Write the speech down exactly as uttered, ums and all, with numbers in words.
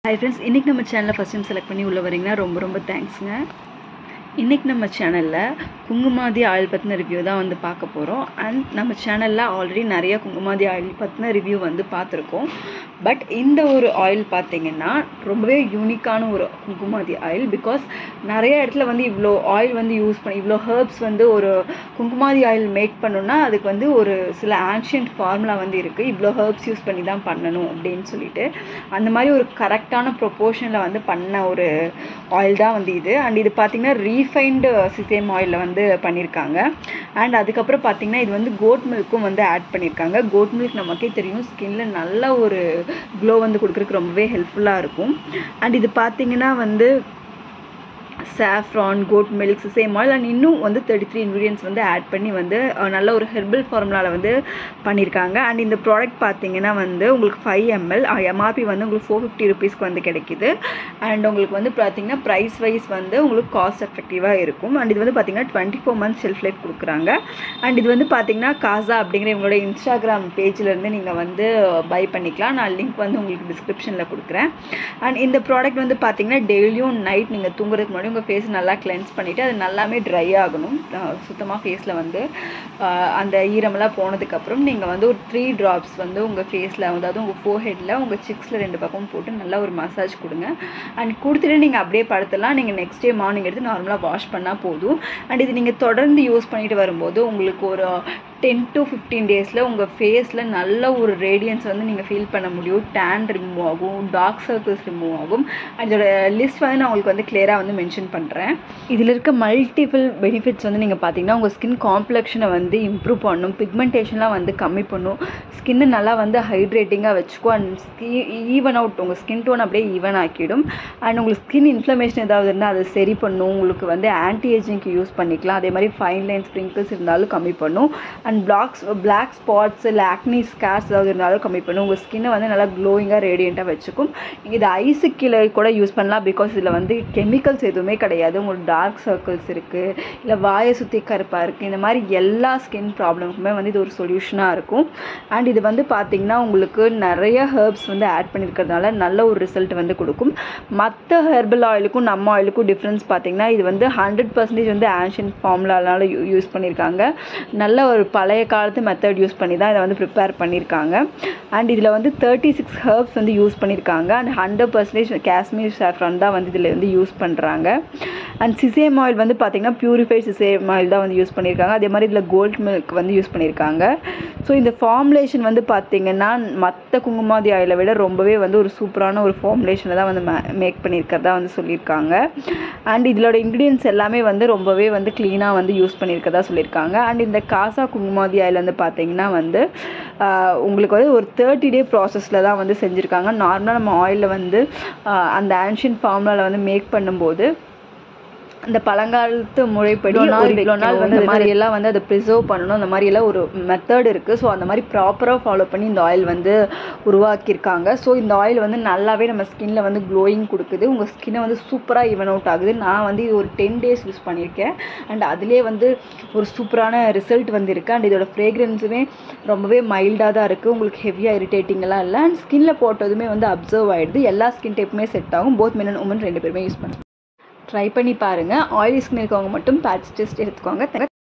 Hi friends, இன்னைக்கு நம்ம சேனலை ஃபர்ஸ்ட் டைம் செலக்ட் பண்ணி உள்ள வரீங்கன்னா ரொம்ப ரொம்ப தேங்க்ஸ்ங்க. இன்னைக்கு நம்ம சேனலில் குங்குமாதி ஆயில் பற்றின ரிவ்யூ தான் வந்து பார்க்க போகிறோம். அண்ட் நம்ம சேனலில் ஆல்ரெடி நிறைய குங்குமாதி ஆயில் பற்றின ரிவ்யூ வந்து பார்த்துருக்கோம். பட் இந்த ஒரு ஆயில் பார்த்திங்கன்னா ரொம்பவே யூனிக்கான ஒரு குங்குமாதி ஆயில். பிகாஸ் நிறைய இடத்துல வந்து இவ்வளோ ஆயில் வந்து யூஸ் பண்ணி இவ்வளோ ஹர்ப்ஸ் வந்து ஒரு குங்குமாதி ஆயில் மேக் பண்ணணுன்னா அதுக்கு வந்து ஒரு சில ஆன்ஷியன்ட் ஃபார்முலா வந்து இருக்குது. இவ்வளோ ஹர்ப்ஸ் யூஸ் பண்ணி தான் பண்ணணும் அப்படின்னு சொல்லிட்டு அந்த மாதிரி ஒரு கரெக்டான ப்ரொப்போர்ஷனில் வந்து பண்ண ஒரு ஆயில் தான் வந்து இது. அண்ட் இது பார்த்திங்கன்னா ரீஃபைன்டு சிசேம் ஆயிலில் வந்து பண்ணியிருக்காங்க. அண்ட் அதுக்கப்புறம் பார்த்திங்கன்னா இது வந்து கோட் மில்க்கும் வந்து ஆட் பண்ணியிருக்காங்க. கோட் மில்க் நமக்கே தெரியும் ஸ்கின்ல நல்ல ஒரு க்ளோ வந்து கொடுக்குறதுக்கு ரொம்பவே ஹெல்ப்ஃபுல்லாக இருக்கும். அண்ட் இது பார்த்திங்கன்னா வந்து saffron, goat milk, sesame oil and இன்னும் வந்து தேர்ட்டி த்ரீ இன்க்ரீடியன்ஸ் வந்து ஆட் பண்ணி வந்து நல்ல ஒரு ஹெர்பல் ஃபார்முலாவில் வந்து பண்ணியிருக்காங்க. அண்ட் இந்த ப்ராடக்ட் பார்த்தீங்கன்னா வந்து உங்களுக்கு ஃபைவ் எம்எல் எம்ஆர்பி வந்து உங்களுக்கு ஃபோர் ஃபிஃப்டி ருபீஸ்க்கு வந்து கிடைக்கிது. அண்ட் உங்களுக்கு வந்து பார்த்தீங்கன்னா ப்ரைஸ் வைஸ் வந்து உங்களுக்கு காஸ்ட் எஃபெக்டிவாக இருக்கும். அண்ட் இது வந்து பார்த்தீங்கன்னா twenty four months shelf life கொடுக்குறாங்க. அண்ட் இது வந்து பார்த்தீங்கன்னா காசா அப்படிங்கிற இவங்களோட இன்ஸ்டாகிராம் பேஜிலேருந்து நீங்கள் வந்து பை பண்ணிக்கலாம். நான் லிங்க் வந்து உங்களுக்கு டிஸ்கிரிப்ஷனில் கொடுக்குறேன். அண்ட் இந்த ப்ராடக்ட் வந்து பார்த்தீங்கன்னா டெய்லியும் நைட் நீங்கள் தூங்குறதுக்கு முன்னாடி உங்கள் ஃபேஸ் நல்லா கிளென்ஸ் பண்ணிவிட்டு அது நல்லாமே ட்ரை ஆகணும். சுத்தமாக ஃபேஸில் வந்து அந்த ஈரமெல்லாம் போனதுக்கப்புறம் நீங்கள் வந்து ஒரு த்ரீ ட்ராப்ஸ் வந்து உங்கள் ஃபேஸில் அதாவது உங்கள் ஃபோர்ஹெட்டில் உங்கள் சிக்ஸில் ரெண்டு பக்கம் போட்டு நல்லா ஒரு மசாஜ் கொடுங்க. அண்ட் கொடுத்துட்டு நீங்கள் அப்படியே படுத்தலாம். நீங்கள் நெக்ஸ்ட் டே மார்னிங் எடுத்து நார்மலாக வாஷ் பண்ணால் போதும். அண்ட் இது நீங்கள் தொடர்ந்து யூஸ் பண்ணிட்டு வரும்போது உங்களுக்கு ஒரு டென் டு ஃபிஃப்டீன் டேஸில் உங்கள் ஃபேஸில் நல்ல ஒரு ரேடியன்ஸ் வந்து நீங்கள் ஃபீல் பண்ண முடியும். டேன் ரிமூவ் ஆகும், டார்க் சர்க்கிள்ஸ் ரிமூவ் ஆகும். அதோட லிஸ்ட் வந்து நான் உங்களுக்கு வந்து கிளியராக வந்து மென்ஷன் பண்ணுறேன். இதில் இருக்க மல்டிபிள் பெனிஃபிட்ஸ் வந்து நீங்கள் பார்த்தீங்கன்னா உங்கள் ஸ்கின் காம்ப்ளெக்ஷனை வந்து இம்ப்ரூவ் பண்ணும், பிக்மெண்டேஷன்லாம் வந்து கம்மி பண்ணும், ஸ்கின்னு நல்லா வந்து ஹைட்ரேட்டிங்காக வச்சுக்கும். அண்ட் ஸ்கி ஈவன் அவுட் உங்கள் ஸ்கின் டோன் அப்படியே ஈவன் ஆக்கிடும். அண்ட் உங்களுக்கு ஸ்கின் இன்ஃப்ளமேஷன் ஏதாவது இருந்தால் அதை சரி பண்ணும். உங்களுக்கு வந்து ஆன்டி ஏஜிங்க்கு யூஸ் பண்ணிக்கலாம். அதே மாதிரி ஃபைன் லைன் ஸ்ப்ரிங்கிள்ஸ் இருந்தாலும் கம்மி பண்ணும். அண்ட் பிளாக்ஸ் பிளாக் ஸ்பாட்ஸ் இல்லை ஆக்னி ஸ்கார்ஸ் ஏதாவது இருந்தாலும் கம்மி பண்ணும். உங்கள் ஸ்கின்னை வந்து நல்லா க்ளோயிங்காக ரேடியண்ட்டாக வச்சுக்கும். நீங்கள் இது ஐஸு கீழே கூட யூஸ் பண்ணலாம். பிகாஸ் இதில் வந்து கெமிக்கல்ஸ் எதுவுமே கிடையாது. உங்களுக்கு டார்க் சர்க்கிள்ஸ் இருக்குது, இல்லை வாயை சுற்றி கருப்பாக இருக்குது, இந்த மாதிரி எல்லா ஸ்கின் ப்ராப்ளமுக்குமே வந்து இது ஒரு சொல்யூஷனாக இருக்கும். அண்ட் இது வந்து பார்த்திங்கன்னா உங்களுக்கு நிறைய ஹெர்ப்ஸ் வந்து ஆட் பண்ணியிருக்கிறதுனால நல்ல ஒரு ரிசல்ட் வந்து கொடுக்கும். மற்ற ஹெர்பல் ஆயிலுக்கும் நம்ம ஆயிலுக்கும் டிஃப்ரென்ஸ் பார்த்திங்கன்னா இது வந்து ஹண்ட்ரட் பர்சன்டேஜ் வந்து ஆன்ஷியன் ஃபார்முலானால யூ யூஸ் பண்ணியிருக்காங்க. நல்ல ஒரு பழைய காலத்து மெத்தட் யூஸ் பண்ணி தான் இதை வந்து ப்ரிப்பேர் பண்ணியிருக்காங்க. அண்ட் இதில் வந்து தேர்ட்டி சிக்ஸ் ஹெர்ப்ஸ் வந்து யூஸ் பண்ணியிருக்காங்க. And hundred percentage Kashmir saffron தான் வந்து இதில் வந்து யூஸ் பண்ணுறாங்க. அண்ட் சிசேம் ஆயில் வந்து பார்த்திங்கன்னா பியூரிஃபைட் சிசேம் ஆயில் தான் வந்து யூஸ் பண்ணியிருக்காங்க. அதே மாதிரி இதில் கோல்ட் மில்க் வந்து யூஸ் பண்ணியிருக்காங்க. ஸோ இந்த ஃபார்முலேஷன் வந்து பார்த்திங்கன்னா மற்ற குங்குமாதி ஆயிலை விட ரொம்பவே வந்து ஒரு சூப்பரான ஒரு ஃபார்முலேஷனை தான் வந்து மேக் பண்ணியிருக்கிறதா வந்து சொல்லியிருக்காங்க. அண்ட் இதோட இன்க்ரீடியன்ஸ் எல்லாமே வந்து ரொம்பவே வந்து க்ளீனாக வந்து யூஸ் பண்ணியிருக்கிறதா சொல்லியிருக்காங்க. அண்ட் இந்த காசா குங்குமாதி ஆயில் வந்து பார்த்திங்கன்னா வந்து உங்களுக்கு வந்து ஒரு தேர்ட்டி டே ப்ராசஸில் தான் வந்து செஞ்சுருக்காங்க. நார்மலாக நம்ம ஆயிலில் வந்து அந்த ஆன்ஷியன் ஃபார்முலாவில் வந்து மேக் பண்ணும்போது அந்த பழங்காலத்து முறைப்படி இவ்வளோ நாள் வந்து இந்த மாதிரி எல்லாம் வந்து அதை ப்ரிசர்வ் பண்ணணும், அந்த மாதிரி எல்லாம் ஒரு மெத்தட் இருக்குது. ஸோ அந்த மாதிரி ப்ராப்பராக ஃபாலோ பண்ணி இந்த ஆயில் வந்து உருவாக்கியிருக்காங்க. ஸோ இந்த ஆயில் வந்து நல்லாவே நம்ம ஸ்கின்ல வந்து க்ளோயிங் கொடுக்குது. உங்கள் ஸ்கின்னை வந்து சூப்பராக ஈவன் அவுட் ஆகுது. நான் வந்து இது ஒரு டென் டேஸ் யூஸ் பண்ணியிருக்கேன். அண்ட் அதிலே வந்து ஒரு சூப்பரான ரிசல்ட் வந்து இருக்குது. அண்ட் இதோட ஃப்ரேக்ரன்ஸுமே ரொம்பவே மைல்டாக தான் இருக்குது. உங்களுக்கு ஹெவியாக இரிட்டேட்டிங்கெல்லாம் இல்லை. அண்ட் ஸ்கின்ல போட்டதுமே வந்து அப்சர்வ் ஆகிடுது. எல்லா ஸ்கின் டைப்புமே செட் ஆகும். போத் மென் அண்ட் உமன் ரெண்டு பேருமே யூஸ் பண்ணுங்க. ட்ரை பண்ணி பாருங்கள். ஆயிலி ஸ்கின் இருக்கவங்க மட்டும் பேட்ச் டெஸ்ட் எடுத்துக்கோங்க.